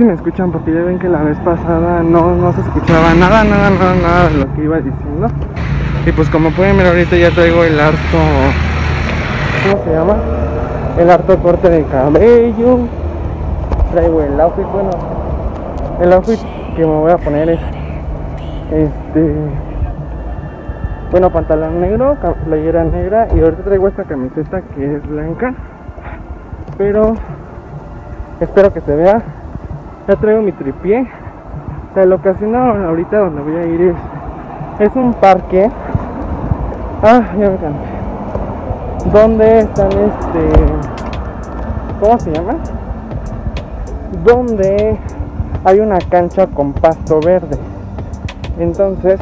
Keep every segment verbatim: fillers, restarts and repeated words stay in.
si me escuchan, porque ya ven que la vez pasada no, no se escuchaba nada, nada, nada, nada de lo que iba diciendo. Y pues como pueden ver ahorita ya traigo el harto, ¿cómo se llama? El harto corte de cabello. Traigo el outfit, bueno, el outfit que me voy a poner es este, bueno, pantalón negro, playera negra, y ahorita traigo esta camiseta que es blanca, pero espero que se vea. Ya traigo mi tripié. La locación ahorita donde voy a ir es, es un parque. Ah, ya me cansé. Donde están este, ¿cómo se llama? Donde hay una cancha con pasto verde. Entonces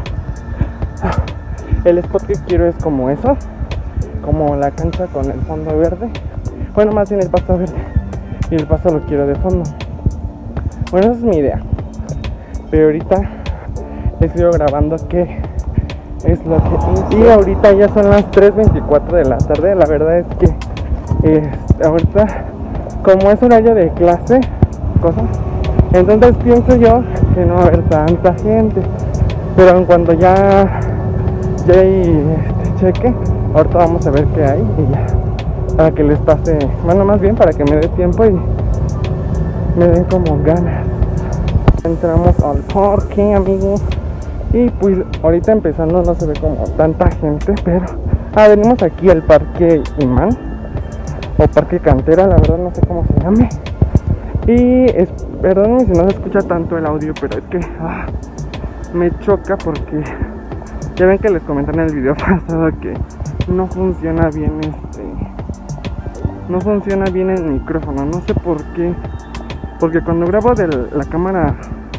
el spot que quiero es como eso, como la cancha con el fondo verde. Bueno, más bien el pasto verde, y el pasto lo quiero de fondo. Bueno, esa es mi idea. Pero ahorita he sido grabando qué es lo que... Y ahorita ya son las tres veinticuatro de la tarde. La verdad es que eh, ahorita, como es horario de clase, cosas, entonces pienso yo que no va a haber tanta gente. Pero en cuanto ya, ya hay este cheque, ahorita vamos a ver qué hay y ya, para que les pase, bueno, más bien para que me dé tiempo y me den como ganas. Entramos al parque, amigos, y pues ahorita empezando no se ve como tanta gente, pero ah, venimos aquí al parque Imán o parque Cantera, la verdad no sé cómo se llame. Y es, perdónenme si no se escucha tanto el audio, pero es que ah, me choca porque ya ven que les comenté en el video pasado que no funciona bien este no funciona bien el micrófono, no sé por qué. Porque cuando grabo de la cámara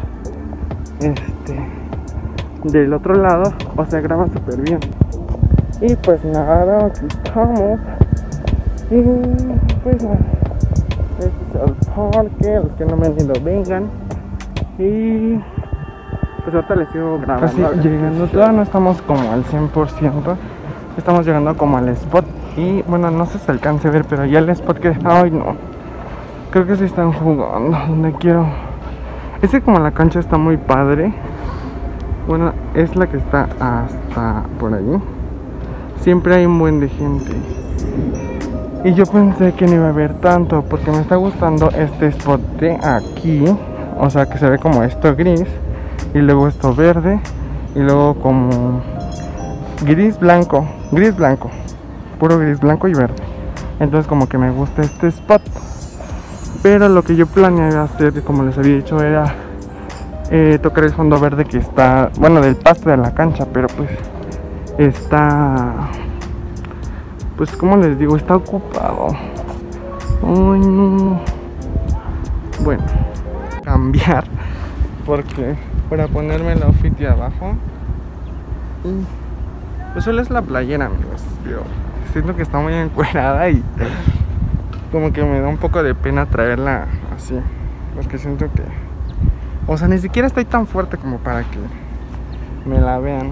este del otro lado, o sea, graba súper bien. Y pues nada, aquí estamos. Y pues nada, este es el parque. Los que no me han ido, vengan. Y pues ahorita les sigo grabando. Casi llegando, todavía no estamos como al cien por ciento. Estamos llegando como al spot. Y bueno, no sé si se alcance a ver, pero ya el spot que... Ay, no. Creo que sí están jugando donde quiero. Es que como la cancha está muy padre. Bueno, es la que está hasta por allí. Siempre hay un buen de gente. Y yo pensé que no iba a haber tanto, porque me está gustando este spot de aquí. O sea, que se ve como esto gris, y luego esto verde, y luego como gris blanco. Gris blanco. Puro gris blanco y verde. Entonces como que me gusta este spot. Pero lo que yo planeaba hacer, como les había dicho, era eh, tocar el fondo verde que está, bueno, del pasto de la cancha, pero pues está, pues como les digo, está ocupado. Ay, no. Bueno, cambiar, porque para ponerme el outfit de abajo, pues solo es la playera, amigos. Yo siento que está muy encuerada y como que me da un poco de pena traerla así, porque siento que, o sea, ni siquiera estoy tan fuerte como para que me la vean.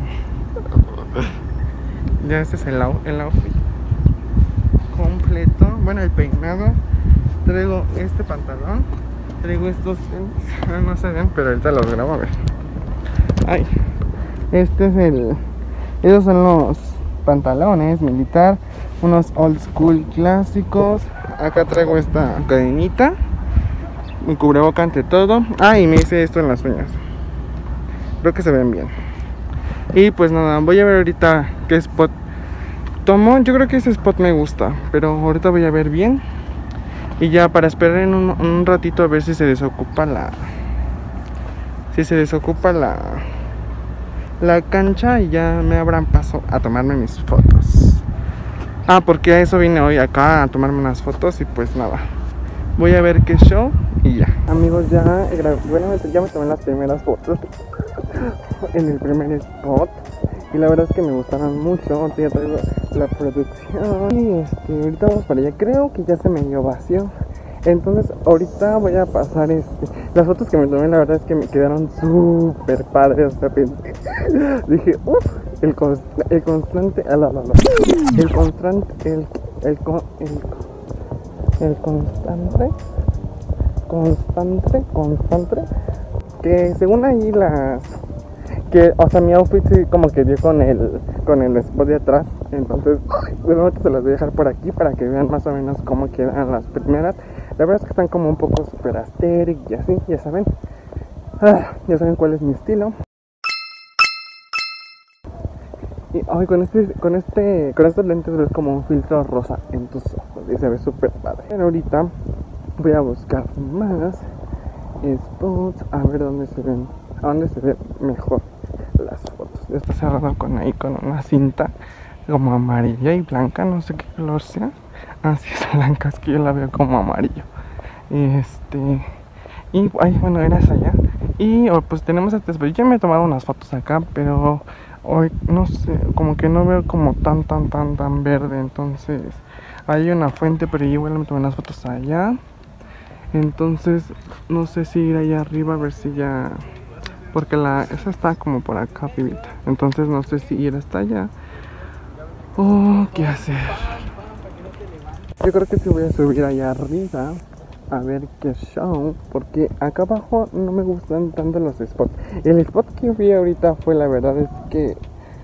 Ya este es el, el outfit completo. Bueno, el peinado. Traigo este pantalón, traigo estos tenis, no se ven, pero ahorita los grabo a ver. Ay, este es el, esos son los pantalones militar, unos old school clásicos. Acá traigo esta cadenita, un cubreboca ante todo. Ah, y me hice esto en las uñas. Creo que se ven bien. Y pues nada, voy a ver ahorita qué spot tomo. Yo creo que ese spot me gusta, pero ahorita voy a ver bien. Y ya para esperar en un, un ratito a ver si se desocupa la Si se desocupa la La cancha, y ya me abran paso a tomarme mis fotos. Ah, porque a eso vine hoy acá, a tomarme unas fotos. Y pues nada, voy a ver qué show y ya. Amigos, ya, bueno, ya me tomé las primeras fotos en el primer spot, y la verdad es que me gustaron mucho. Ya traigo la producción y este, ahorita vamos para allá. Creo que ya se me dio vacío. Entonces ahorita voy a pasar este, las fotos que me tomé. La verdad es que me quedaron súper padres. O sea, pensé, dije, uff, el, const, el constante, ah, no, no, no, el constante, el, el, el, el constante, constante, constante, que según ahí las, que, o sea, mi outfit sí como que dio con el, con el spot de atrás, entonces, de nuevo se las voy a dejar por aquí para que vean más o menos cómo quedan las primeras. La verdad es que están como un poco super aesthetic y así, ya saben, ah, ya saben cuál es mi estilo. Y hoy con este, con este, con estos lentes ves como un filtro rosa en tus ojos y se ve súper padre. Pero ahorita voy a buscar más spots a ver dónde se ven, a dónde se ven mejor las fotos. Está cerrado con ahí con una cinta como amarilla y blanca, no sé qué color sea. Así es blanca, es que yo la veo como amarillo. Este y ay, bueno, era esa allá. Y oh, pues tenemos este spot. Yo me he tomado unas fotos acá, pero hoy no sé, como que no veo como tan tan tan tan verde. Entonces hay una fuente, pero yo igual me tomé unas fotos allá. Entonces no sé si ir allá arriba a ver si ya, porque la esa está como por acá, pibita. Entonces no sé si ir hasta allá o qué hacer. Yo creo que sí voy a subir allá arriba a ver qué show, porque acá abajo no me gustan tanto los spots. El spot que vi ahorita fue, la verdad es que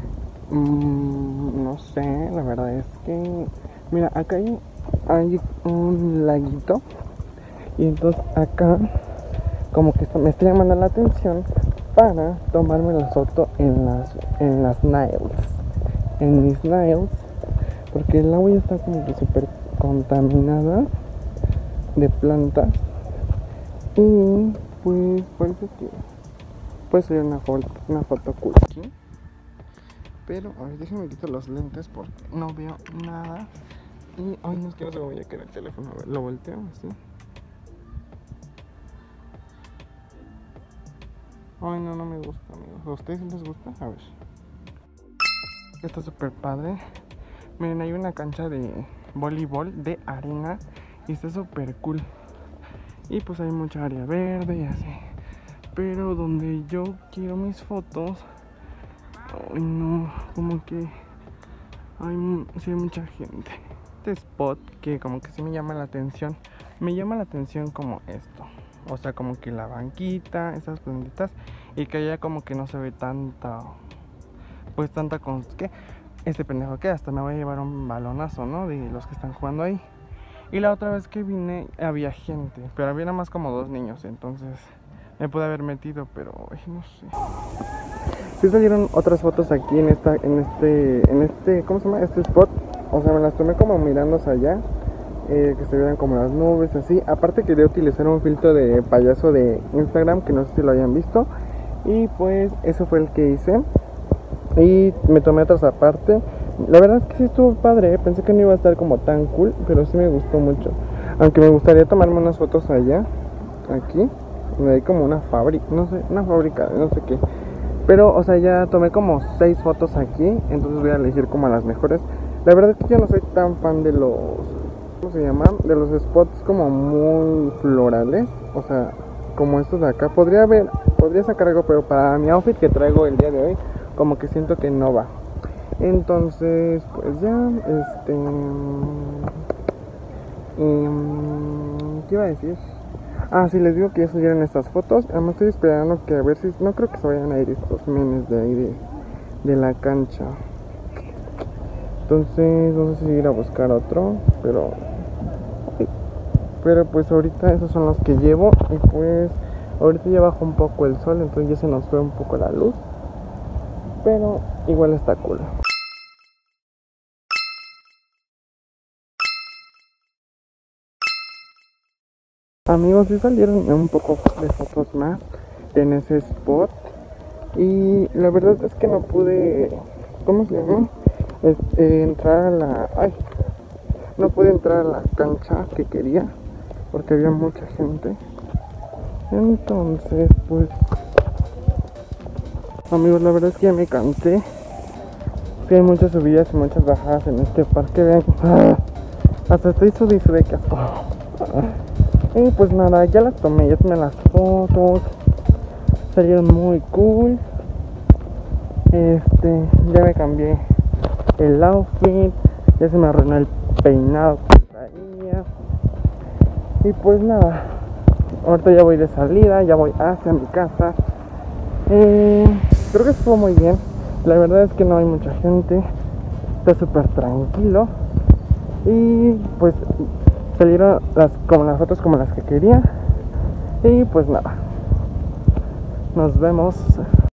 mmm, no sé, la verdad es que mira, acá hay, hay un laguito y entonces acá como que está, me está llamando la atención para tomarme la foto en las en las nails, en mis nails, porque el agua ya está como que súper contaminada de plantas y pues parece que puede ser una foto, una foto cool aquí. Pero a ver, déjenme quitar los lentes porque no veo nada. Y ay, no, es que no se me voy a caer el teléfono. A ver, lo volteo así. Ay, no, no me gusta, amigos. ¿A ustedes les gusta? A ver. Está súper padre. Miren, hay una cancha de voleibol de arena y está súper cool. Y pues hay mucha área verde y así. Pero donde yo quiero mis fotos, ay no, como que hay, sí hay mucha gente. Este spot que como que sí me llama la atención. Me llama la atención como esto. O sea, como que la banquita, esas plantitas, y que allá como que no se ve tanta, pues tanta con que este pendejo que hasta me voy a llevar un balonazo, ¿no? De los que están jugando ahí. Y la otra vez que vine había gente, pero había nada más como dos niños, entonces me pude haber metido, pero ay, no sé. Sí salieron otras fotos aquí en esta, en este, en este, ¿cómo se llama? Este spot. O sea, me las tomé como mirando hacia allá, eh, que se vieran como las nubes, así. Aparte quería utilizar un filtro de payaso de Instagram, que no sé si lo hayan visto. Y pues eso fue el que hice. Y me tomé otras aparte. La verdad es que sí estuvo padre, ¿eh? Pensé que no iba a estar como tan cool, pero sí me gustó mucho. Aunque me gustaría tomarme unas fotos allá, aquí, donde hay como una fábrica, no sé, una fábrica, no sé qué. Pero, o sea, ya tomé como seis fotos aquí, entonces voy a elegir como las mejores. La verdad es que yo no soy tan fan de los, ¿cómo se llaman? De los spots como muy florales, o sea, como estos de acá. Podría haber, podría sacar algo, pero para mi outfit que traigo el día de hoy, como que siento que no va. Entonces, pues ya, este... Um, ¿qué iba a decir? Ah, sí, les digo que ya salieron estas fotos. Además estoy esperando que a ver si... No creo que se vayan a ir estos memes de ahí de, de la cancha. Entonces, no sé si ir a buscar otro, pero... Pero pues ahorita esos son los que llevo. Y pues ahorita ya bajó un poco el sol, entonces ya se nos fue un poco la luz. Pero igual está cool. Amigos, sí salieron un poco de fotos más en ese spot. Y la verdad es que no pude, ¿cómo se llama? Este, entrar a la... Ay, no pude entrar a la cancha que quería porque había mucha gente. Entonces, pues... Amigos, la verdad es que ya me cansé. Que hay muchas subidas y muchas bajadas en este parque. Vean, ¡ah! Hasta estoy sudando de casco. Y pues nada, ya las tomé, ya tomé las fotos. Salieron muy cool. Este, ya me cambié el outfit. Ya se me arruinó el peinado que traía. Y pues nada, ahorita ya voy de salida, ya voy hacia mi casa. Eh, creo que estuvo muy bien. La verdad es que no hay mucha gente, está súper tranquilo. Y pues salieron las, como las fotos como las que quería. Y pues nada, nos vemos.